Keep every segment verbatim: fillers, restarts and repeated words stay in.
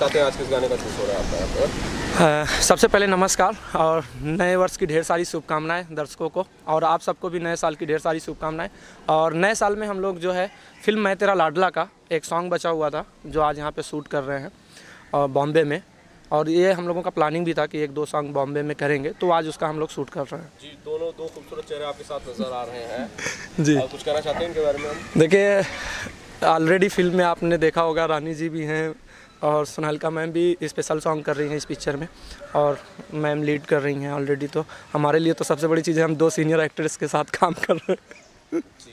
चाहते हैं आज किस गाने का शूट हो रहा है आपका यहाँ पर? सबसे पहले नमस्कार और नए वर्ष की ढेर सारी शुभकामनाएं दर्शकों को, और आप सबको भी नए साल की ढेर सारी शुभकामनाएं। और नए साल में हम लोग जो है फिल्म मैं तेरा लाडला का एक सॉन्ग बचा हुआ था जो आज यहाँ पे शूट कर रहे हैं और बॉम्बे में, और ये हम लोगों का प्लानिंग भी था कि एक दो सॉन्ग बॉम्बे में करेंगे, तो आज उसका हम लोग शूट कर रहे हैं। जी, दोनों दो खूबसूरत चेहरे आपके साथ नजर आ रहे हैं जी, कुछ कहना चाहते हैं इनके बारे में हम? देखिए, ऑलरेडी फिल्म में आपने देखा होगा रानी जी भी हैं और सोनालिका मैम भी स्पेशल सॉन्ग कर रही हैं इस पिक्चर में, और मैम लीड कर रही हैं ऑलरेडी। तो हमारे लिए तो सबसे बड़ी चीज़ है हम दो सीनियर एक्ट्रेस के साथ काम कर रहे हैं। जी,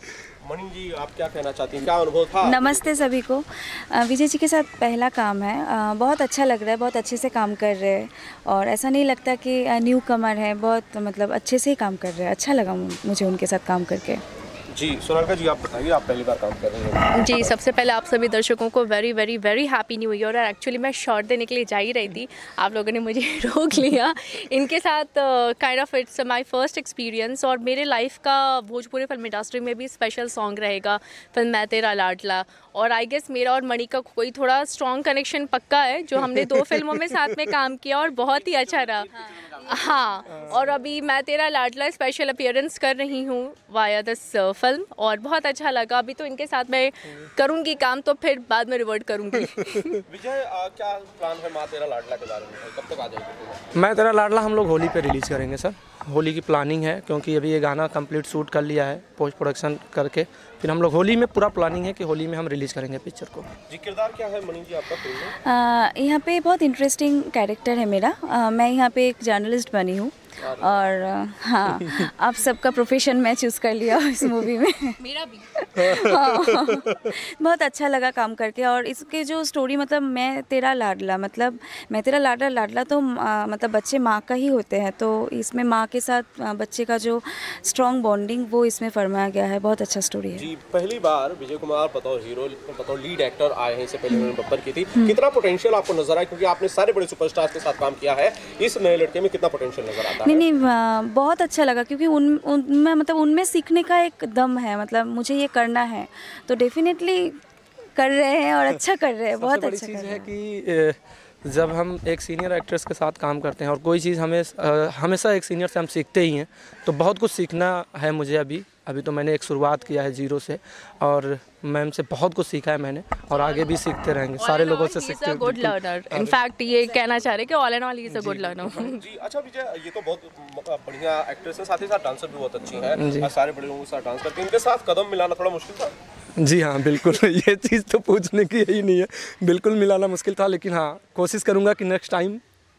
मणि जी आप क्या कहना चाहती हैं, क्या अनुभव था? नमस्ते सभी को। विजय जी के साथ पहला काम है, बहुत अच्छा लग रहा है, बहुत अच्छे से काम कर रहे हैं और ऐसा नहीं लगता कि न्यू कमर है, बहुत मतलब अच्छे से ही काम कर रहे हैं। अच्छा लगा मुझे उनके साथ काम करके। जी, सोनालिका जी आप बताइए, आप पहली बार काम कर रहे हैं। जी, सबसे पहले आप सभी दर्शकों को very very very happy new year. और एक्चुअली मैं शॉट देने के लिए जा ही रही थी, आप लोगों ने मुझे रोक लिया। इनके साथ kind of it's my first experience, और मेरे लाइफ का भोजपुरी फिल्म इंडस्ट्री में भी स्पेशल सॉन्ग रहेगा फिल्म मैं तेरा लाडला। और आई गेस मेरा और मणि का कोई थोड़ा स्ट्रॉन्ग कनेक्शन पक्का है, जो हमने दो फिल्मों में साथ में काम किया और बहुत ही अच्छा रहा। हाँ, और अभी मैं तेरा लाडला स्पेशल अपीयरेंस कर रही हूँ वाया दिस फिल्म, और बहुत अच्छा लगा। अभी तो इनके साथ मैं करूँगी काम, तो फिर बाद में रिवर्ट करूँगी। विजय आ, क्या प्लान है माँ तेरा लाडला के बारे में, कब तक आ जाएगी? मैं तेरा लाडला हम लोग होली पे रिलीज़ करेंगे सर, होली की प्लानिंग है, क्योंकि अभी ये गाना कंप्लीट शूट कर लिया है पोस्ट प्रोडक्शन करके, फिर हम लोग होली में पूरा प्लानिंग है कि होली में हम रिलीज़ करेंगे पिक्चर को। जी, किरदार क्या है मणि जी आपका फिल्म में? यहाँ पे बहुत इंटरेस्टिंग कैरेक्टर है मेरा। आ, मैं यहाँ पे एक जर्नलिस्ट बनी हूँ, और हाँ, आप सबका प्रोफेशन मैं चूज़ कर लिया इस मूवी में। मेरा भी हाँ, बहुत अच्छा लगा काम करके। और इसके जो स्टोरी मतलब मैं तेरा लाडला, मतलब मैं तेरा लाडला लाडला तो आ, मतलब बच्चे माँ का ही होते हैं, तो इसमें माँ के साथ बच्चे का जो स्ट्रॉन्ग बॉन्डिंग वो इसमें फरमाया गया है। बहुत अच्छा स्टोरी है। जी, पहली बार विजय कुमार बतौर हीरो बतौर लीड एक्टर आए हैं, इससे पहले उन्होंने बब्बर की थी। कितना पोटेंशियल आपको नजर आया, क्योंकि आपने सारे बड़े सुपरस्टार्स के साथ काम किया है, इस नए लड़के में कितना पोटेंशियल नजर आता है? नहीं नहीं, बहुत अच्छा लगा, क्योंकि उन उनमें मतलब उनमें सीखने का एक दम है, मतलब मुझे ये करना है तो डेफिनेटली कर रहे हैं और अच्छा कर रहे हैं। बहुत अच्छा चीज़ है कि जब हम एक सीनियर एक्ट्रेस के साथ काम करते हैं और कोई चीज़ हमें हमेशा एक सीनियर से हम सीखते ही हैं, तो बहुत कुछ सीखना है मुझे। अभी अभी तो मैंने एक शुरुआत किया है जीरो से, और मैम से बहुत कुछ सीखा है मैंने, और आगे भी सीखते रहेंगे, सारे लोगों से सीखते हैं। गुड लर्नर, इनफैक्ट ये कहना चाह रहे कि all and all he is a good learner. जी, अच्छा विजय, ये तो बहुत बढ़िया एक्ट्रेस है, साथ ही साथ डांसर भी बहुत अच्छी है, सारे बड़े लोगों के साथ डांस करती हैं, इनके साथ कदम मिलाना थोड़ा मुश्किल था? जी हाँ, बिल्कुल। ये चीज़ तो पूछने की यही नहीं है, बिल्कुल मिलाना मुश्किल था, लेकिन हाँ कोशिश करूँगा कि नेक्स्ट टाइम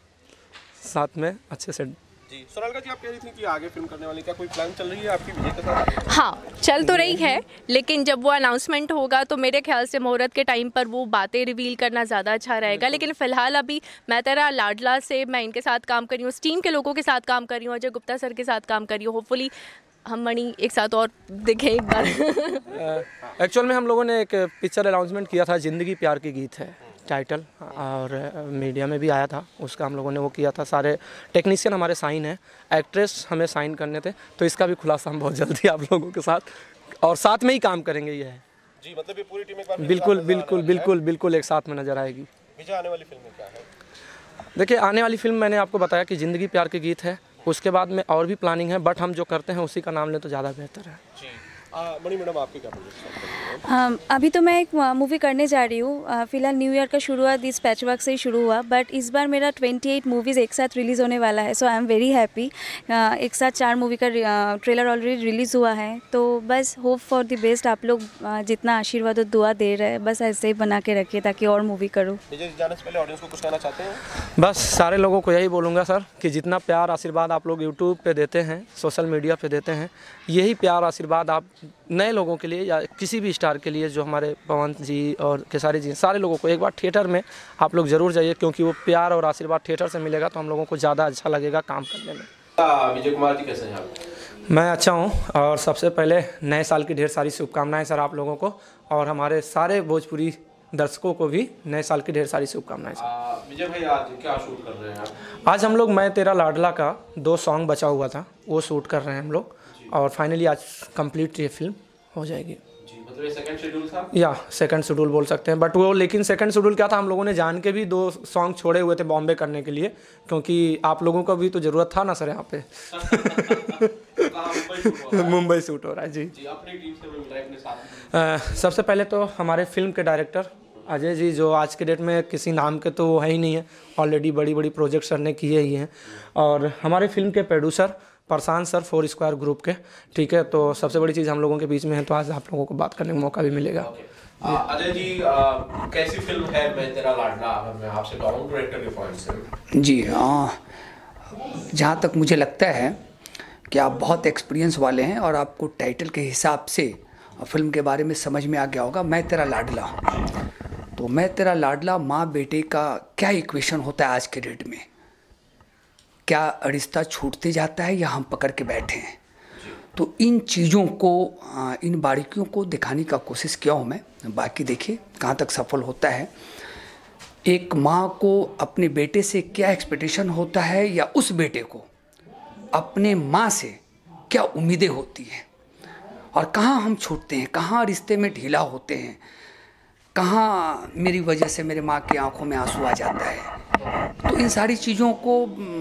साथ में अच्छे से। जी, सोनालिका जी आप कह रही थी कि आगे फिल्म करने वाली, क्या कोई प्लान चल रही है आपकी विजय के साथ? हाँ, चल तो रही है, लेकिन जब वो अनाउंसमेंट होगा तो मेरे ख्याल से मुहूर्त के टाइम पर वो बातें रिवील करना ज़्यादा अच्छा रहेगा। लेकिन फिलहाल अभी मैं तेरा लाडला से मैं इनके साथ काम कर रही हूँ, टीम के लोगों के साथ काम कर रही हूँ, अजय गुप्ता सर के साथ काम कर रही हूँ। होपफुली हम मणि एक साथ और दिखें एक बार। एक्चुअल में हम लोगों ने एक पिक्चर अनाउंसमेंट किया था, जिंदगी प्यार की गीत है टाइटल, और मीडिया में भी आया था, उसका हम लोगों ने वो किया था। सारे टेक्नीशियन हमारे साइन हैं, एक्ट्रेस हमें साइन करने थे, तो इसका भी खुलासा हम बहुत जल्दी आप लोगों के साथ और साथ में ही काम करेंगे। ये है जी, मतलब ये पूरी टीम एक बार बिल्कुल बिल्कुल बिल्कुल बिल्कुल एक साथ में नजर आएगी। विजय, आने वाली फिल्म में क्या है? देखिए, आने वाली फिल्म मैंने आपको बताया कि जिंदगी प्यार के गीत है, उसके बाद में और भी प्लानिंग है, बट हम जो करते हैं उसी का नाम लें तो ज़्यादा बेहतर है। जी, मणि मैडम आपके क्या प्रोजेक्ट? हाँ, अभी तो मैं एक मूवी करने जा रही हूँ। फिलहाल न्यू ईयर का शुरुआत इस पैचवर्क से ही शुरू हुआ, बट इस बार मेरा अट्ठाईस मूवीज़ एक साथ रिलीज़ होने वाला है, so I am very happy. एक साथ चार मूवी का ट्रेलर ऑलरेडी रिलीज़ हुआ है, तो बस होप फॉर द बेस्ट। आप लोग जितना आशीर्वाद और दुआ दे रहे हैं, बस ऐसे ही बना के रखिए ताकि और मूवी करूँ। विजय, जाने से पहले ऑडियंस को कुछ कहना चाहते हैं? बस सारे लोगों को यही बोलूँगा सर कि जितना प्यार आशीर्वाद आप लोग यूट्यूब पे देते हैं, सोशल मीडिया पे देते हैं, यही प्यार आशीर्वाद आप नए लोगों के लिए या किसी भी स्टार के लिए, जो हमारे पवन जी और खेसारी जी, सारे लोगों को एक बार थिएटर में आप लोग ज़रूर जाइए, क्योंकि वो प्यार और आशीर्वाद थिएटर से मिलेगा तो हम लोगों को ज़्यादा अच्छा लगेगा काम करने में। विजय कुमार जी कैसे हैं आप? मैं अच्छा हूँ, और सबसे पहले नए साल की ढेर सारी शुभकामनाएं सर आप लोगों को, और हमारे सारे भोजपुरी दर्शकों को भी नए साल की ढेर सारी शुभकामनाएं सर। विजय भाई, आज क्या शूट कर रहे हैं आप? आज हम लोग मैं तेरा लाडला का दो सॉन्ग बचा हुआ था, वो शूट कर रहे हैं हम लोग, और फाइनली आज कंप्लीट ये फिल्म हो जाएगी। जी, मतलब ये सेकंड शेड्यूल था? या सेकंड शेड्यूल बोल सकते हैं, बट वो लेकिन सेकंड शेड्यूल क्या था, हम लोगों ने जान के भी दो सॉन्ग छोड़े हुए थे बॉम्बे करने के लिए, क्योंकि आप लोगों को भी तो ज़रूरत था ना सर यहाँ पे। मुंबई शूट हो रहा है जी। जी, अपनी टीम से मिल रहा है अपने साथ। अ, सबसे पहले तो हमारे फिल्म के डायरेक्टर अजय जी, जो आज के डेट में किसी नाम के तो है ही नहीं है, ऑलरेडी बड़ी बड़ी प्रोजेक्ट सर ने किए ही हैं। और हमारे फिल्म के producer Prashant sir, four square group के, ठीक है। तो सबसे बड़ी चीज़ हम लोगों के बीच में है, तो आज आप लोगों को बात करने का मौका भी मिलेगा। अजय जी, आ, कैसी फिल्म है मैं तेरा लाडला, अगर मैं आपसे कहूँ डायरेक्टर के पॉइंट से? जी हाँ, जहाँ तक मुझे लगता है कि आप बहुत एक्सपीरियंस वाले हैं और आपको टाइटल के हिसाब से फिल्म के बारे में समझ में आ गया होगा। मैं तेरा लाडला, तो मैं तेरा लाडला माँ बेटे का क्या इक्वेशन होता है आज के डेट में, क्या रिश्ता छूटते जाता है या हम पकड़ के बैठे हैं। तो इन चीज़ों को, इन बारीकियों को दिखाने का कोशिश किया हूँ मैं। बाकी देखिए कहाँ तक सफल होता है। एक माँ को अपने बेटे से क्या एक्सपेक्टेशन होता है या उस बेटे को अपने माँ से क्या उम्मीदें होती हैं, और कहाँ हम छूटते हैं, कहाँ रिश्ते में ढीला होते हैं, कहाँ मेरी वजह से मेरे माँ की आंखों में आंसू आ जाता है। तो इन सारी चीज़ों को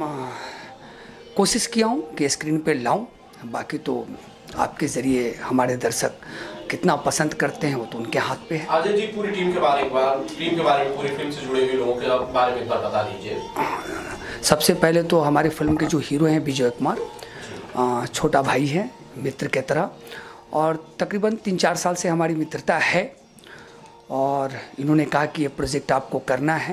कोशिश किया हूँ कि स्क्रीन पे लाऊं। बाकी तो आपके ज़रिए हमारे दर्शक कितना पसंद करते हैं वो तो उनके हाथ पे है। अजय जी, पूरी टीम के बारे में टीम के बारे में पूरी फिल्म से जुड़े हुए लोगों के बारे में एक बार बता दीजिए। सबसे पहले तो हमारे फिल्म के जो हीरो हैं विजय कुमार, छोटा भाई है मित्र के तरह, और तकरीबन तीन चार साल से हमारी मित्रता है। और इन्होंने कहा कि ये प्रोजेक्ट आपको करना है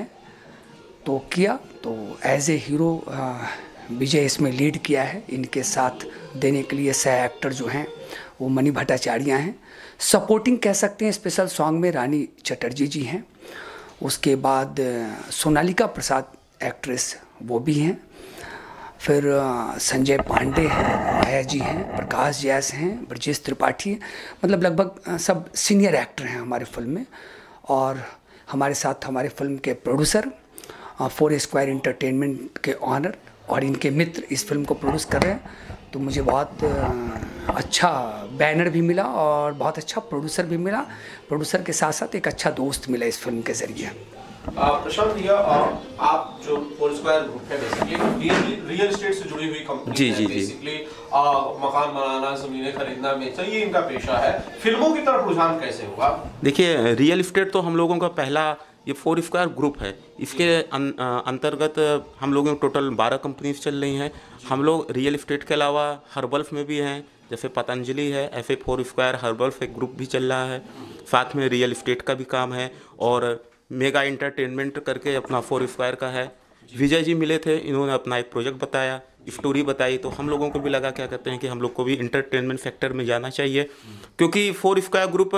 तो किया। तो एज ए हीरो विजय इसमें लीड किया है। इनके साथ देने के लिए सह एक्टर जो हैं वो मनी भट्टाचार्य हैं। सपोर्टिंग कह सकते हैं, स्पेशल सॉन्ग में रानी चटर्जी जी हैं। उसके बाद सोनालिका प्रसाद एक्ट्रेस वो भी हैं। फिर संजय पांडे हैं, माया जी हैं, प्रकाश जैस हैं, ब्रजेश त्रिपाठी हैं। मतलब लगभग सब सीनियर एक्टर हैं हमारे फिल्म में। और हमारे साथ हमारे फिल्म के प्रोड्यूसर फोर स्क्वायर एंटरटेनमेंट के ऑनर और इनके मित्र इस फिल्म को प्रोड्यूस कर रहे हैं। तो मुझे बहुत अच्छा बैनर भी मिला और बहुत अच्छा प्रोड्यूसर भी मिला। प्रोड्यूसर के साथ साथ एक अच्छा दोस्त मिला इस फिल्म के ज़रिए। प्रशांत भैया, आप जो फोर स्क्वायर ग्रुप है बेसिकली रियल एस्टेट से जुड़ी हुई कंपनी जी, है। जी, बेसिकली मकान बनाना, जमीनें खरीदना बेचना, ये इनका पेशा है। फिल्मों की तरफ रुझान कैसे हुआ? देखिए, रियल एस्टेट तो हम लोगों का पहला ये फोर स्क्वायर ग्रुप है। इसके अंतर्गत हम लोगों की टोटल बारह कंपनीज चल रही हैं। हम लोग रियल एस्टेट के अलावा हर्बल्फ में भी हैं, जैसे पतंजलि है, एफ ए फोर स्क्वायर हर्बल्फ एक ग्रुप भी चल रहा है। साथ में रियल एस्टेट का भी काम है। और मेगा एंटरटेनमेंट करके अपना फोर स्क्वायर का है। विजय जी मिले थे, इन्होंने अपना एक प्रोजेक्ट बताया, स्टोरी बताई, तो हम लोगों को भी लगा क्या कहते हैं कि हम लोग को भी इंटरटेनमेंट सेक्टर में जाना चाहिए, क्योंकि फोर स्क्वायर ग्रुप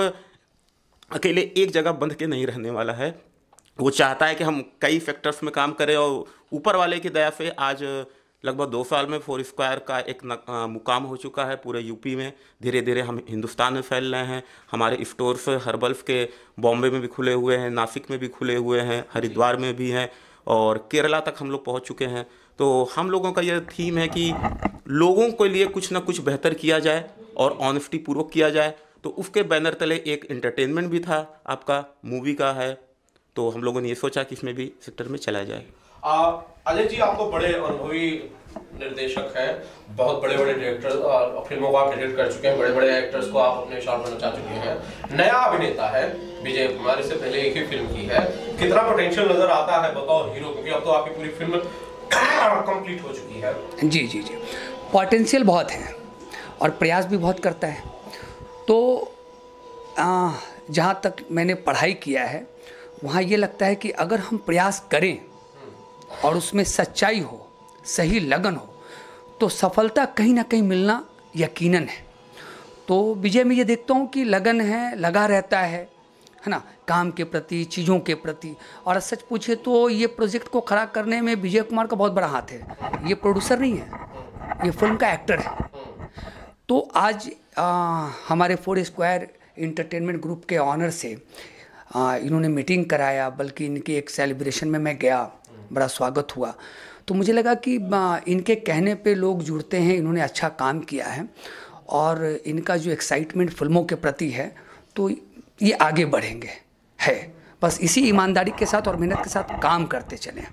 अकेले एक जगह बंध के नहीं रहने वाला है। वो चाहता है कि हम कई फैक्टर्स में काम करें, और ऊपर वाले की दया से आज लगभग दो साल में फोर स्क्वायर का एक न, आ, मुकाम हो चुका है पूरे यूपी में। धीरे धीरे हम हिंदुस्तान में फैल रहे हैं। हमारे स्टोर्स हर्बल्फ के बॉम्बे में भी खुले हुए हैं, नासिक में भी खुले हुए हैं, हरिद्वार में भी हैं, और केरला तक हम लोग पहुंच चुके हैं। तो हम लोगों का यह थीम है कि लोगों के लिए कुछ ना कुछ बेहतर किया जाए और ऑनेस्टी पूर्वक किया जाए। तो उसके बैनर तले एक एंटरटेनमेंट भी था, आपका मूवी का है। तो हम लोगों ने ये सोचा कि इसमें भी सेक्टर में चला जाए। अजय जी, आप तो बड़े अनुभवी निर्देशक हैं, बहुत बड़े बड़े डायरेक्टर फिल्मों को आप डायरेक्ट कर चुके हैं, बड़े बड़े एक्टर्स को आप अपने शॉट में नचा चुके हैं। नया अभिनेता है विजय कुमार, इससे पहले एक ही फिल्म की है। कितना पोटेंशियल नजर आता है बताओ हीरो, क्योंकि अब तो आपकी पूरी फिल्म कंप्लीट हो चुकी है। जी जी जी पोटेंशियल बहुत है और प्रयास भी बहुत करता है। तो जहाँ तक मैंने पढ़ाई किया है वहाँ ये लगता है कि अगर हम प्रयास करें और उसमें सच्चाई हो, सही लगन हो, तो सफलता कहीं ना कहीं मिलना यकीनन है। तो विजय में ये देखता हूँ कि लगन है, लगा रहता है है ना, काम के प्रति, चीज़ों के प्रति। और सच पूछे तो ये प्रोजेक्ट को खड़ा करने में विजय कुमार का बहुत बड़ा हाथ है। ये प्रोड्यूसर नहीं है, ये फिल्म का एक्टर है। तो आज आ, हमारे फोर स्क्वायर एंटरटेनमेंट ग्रुप के ऑनर से आ, इन्होंने मीटिंग कराया, बल्कि इनके एक सेलिब्रेशन में मैं गया, बड़ा स्वागत हुआ। तो मुझे लगा कि इनके कहने पे लोग जुड़ते हैं, इन्होंने अच्छा काम किया है और इनका जो एक्साइटमेंट फिल्मों के प्रति है तो ये आगे बढ़ेंगे है। बस इसी ईमानदारी के साथ और मेहनत के साथ काम करते चलें।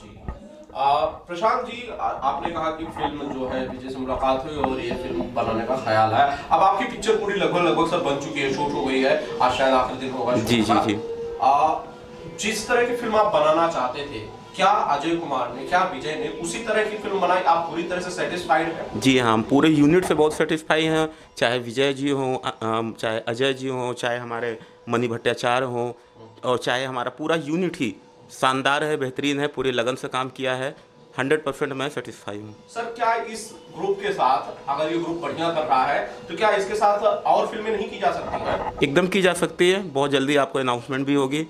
आ, प्रशांत जी, आ, आपने कहा कि फिल्म जो है विजय से मुलाकात हुई और ये फिल्म बनाने का ख्याल है। अब आपकी पिक्चर पूरी लगभग लगभग सब बन चुकी है, शूट हो गई है, आज शायद आखिरी दिन होगा। जी जी जी। आ, जिस तरह की फिल्म आप बनाना चाहते थे, क्या अजय कुमार ने, क्या विजय ने उसी तरह की फिल्म बनाई? आप पूरी तरह से सेटिस्फाइड हैं? जी हाँ, हम पूरे यूनिट से बहुत सेटिस्फाई हैं, चाहे विजय जी हों, चाहे अजय जी हों, चाहे हमारे मणि भट्टाचार्य हों, और चाहे हमारा पूरा यूनिट ही शानदार है, बेहतरीन है, पूरे लगन से काम किया है। हंड्रेड परसेंट मैं सेटिस्फाई हूँ। सर, क्या इस ग्रुप के साथ, अगर ये ग्रुप बढ़िया कर रहा है, तो क्या इसके साथ और फिल्में नहीं की जा सकती हैं? एकदम की जा सकती है, बहुत जल्दी आपको अनाउंसमेंट भी होगी।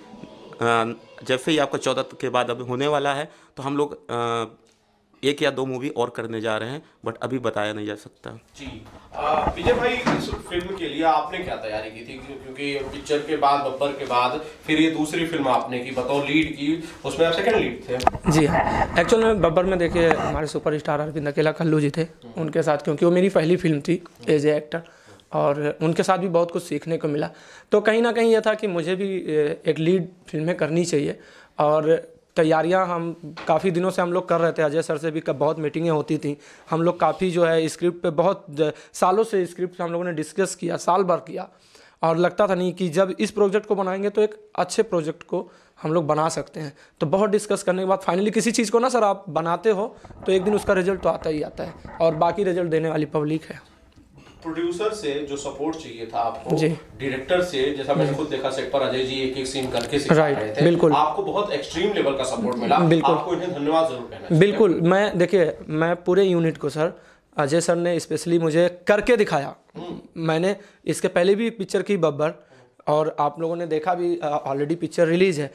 जैसे ही आपका चौदह के बाद अभी होने वाला है, तो हम लोग एक या दो मूवी और करने जा रहे हैं, बट अभी बताया नहीं जा सकता। जी विजय भाई, इस फिल्म के लिए आपने क्या तैयारी की थी? क्योंकि पिक्चर के बाद, बब्बर के बाद फिर ये दूसरी फिल्म आपने की, बतौर लीड की, उसमें आप सेकंड लीड थे। जी हाँ, एक्चुअल में बब्बर में देखिए हमारे सुपरस्टार अरविंद अकेला कल्लू जी थे, उनके साथ, क्योंकि वो मेरी पहली फिल्म थी एज ए एक्टर, और उनके साथ भी बहुत कुछ सीखने को मिला। तो कहीं ना कहीं ये था कि मुझे भी एक लीड फिल्में करनी चाहिए, और तैयारियां हम काफ़ी दिनों से हम लोग कर रहे थे। अजय सर से भी बहुत मीटिंगें होती थी, हम लोग काफ़ी जो है स्क्रिप्ट पे बहुत सालों से स्क्रिप्ट हम लोगों ने डिस्कस किया, साल भर किया, और लगता था नहीं कि जब इस प्रोजेक्ट को बनाएंगे तो एक अच्छे प्रोजेक्ट को हम लोग बना सकते हैं। तो बहुत डिस्कस करने के बाद फाइनली किसी चीज़ को ना सर आप बनाते हो तो एक दिन उसका रिजल्ट तो आता ही आता है, और बाकी रिजल्ट देने वाली पब्लिक है। प्रोड्यूसर से जो सपोर्ट चाहिए था आपको, जी, डायरेक्टर से, जैसा मैंने खुद देखा सेट पर अजय जी एक एक सीन करके सिखा रहे थे, बिल्कुल, आपको बहुत एक्सट्रीम लेवल का सपोर्ट मिला, बिल्कुल, आपको इन्हें धन्यवाद जरूर कहना चाहिए। बिल्कुल, मैं देखिए मैं पूरे यूनिट को सर, अजय सर ने स्पेशली मुझे करके दिखाया। मैंने इसके पहले भी पिक्चर की बब्बर, और आप लोगों ने देखा भी, ऑलरेडी पिक्चर रिलीज है।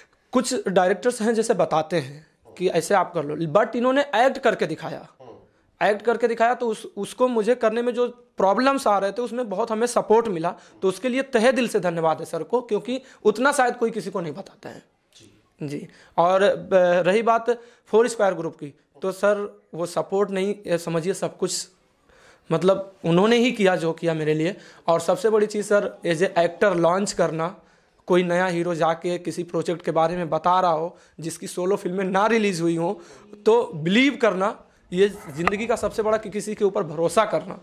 कुछ डायरेक्टर्स हैं जैसे बताते हैं कि ऐसे आप कर लो, बट इन्होंने एक्ट करके दिखाया, एक्ट करके दिखाया तो उस उसको मुझे करने में जो प्रॉब्लम्स आ रहे थे उसमें बहुत हमें सपोर्ट मिला। तो उसके लिए तहे दिल से धन्यवाद है सर को, क्योंकि उतना शायद कोई किसी को नहीं बताता है। जी, जी। और रही बात फोर स्क्वायर ग्रुप की, तो सर वो सपोर्ट नहीं समझिए, सब कुछ मतलब उन्होंने ही किया जो किया मेरे लिए। और सबसे बड़ी चीज़ sir, as a actor launch करना, कोई नया हीरो जाके किसी प्रोजेक्ट के बारे में बता रहा हो जिसकी सोलो फिल्में ना रिलीज़ हुई हो, तो बिलीव करना, ये ज़िंदगी का सबसे बड़ा, कि किसी के ऊपर भरोसा करना।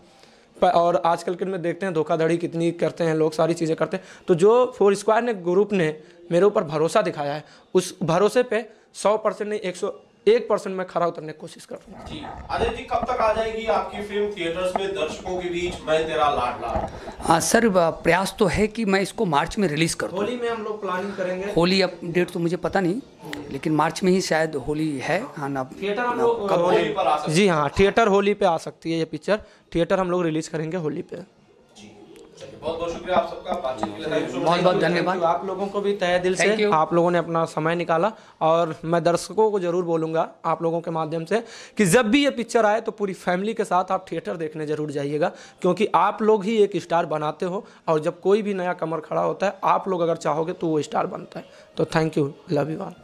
और आजकल के में देखते हैं धोखाधड़ी कितनी करते हैं लोग, सारी चीज़ें करते हैं। तो जो फोर स्क्वायर ने ग्रुप ने मेरे ऊपर भरोसा दिखाया है, उस भरोसे पे सौ परसेंट नहीं एक सौ एक परसेंट में खरा उतरने की कोशिश कर रहा हूँ। जी अजय जी, कब तक आ जाएगी आपकी फिल्म थिएटर्स में, दर्शकों के बीच, मैं तेरा लाडला? हाँ सर, प्रयास तो है कि मैं इसको मार्च में रिलीज़ कर दूँ। होली में हम लोग प्लानिंग करेंगे। होली, अब डेट तो मुझे पता नहीं, लेकिन मार्च में ही शायद होली है। हाँ ना, थिएटर हम लोग कब होली पर आ सकती है? जी हाँ, थिएटर होली पे आ सकती है ये पिक्चर, थिएटर हम लोग रिलीज करेंगे होली पे। बहुत बहुत शुक्रिया आप सबका बातचीत के लिए। बहुत बहुत धन्यवाद आप लोगों को भी तहे दिल से, आप लोगों ने अपना समय निकाला। और मैं दर्शकों को जरूर बोलूँगा आप लोगों के माध्यम से कि जब भी ये पिक्चर आए तो पूरी फैमिली के साथ आप थिएटर देखने जरूर जाइएगा, क्योंकि आप लोग ही एक स्टार बनाते हो, और जब कोई भी नया कमर खड़ा होता है, आप लोग अगर चाहोगे तो वो स्टार बनता है। तो thank you, love you all.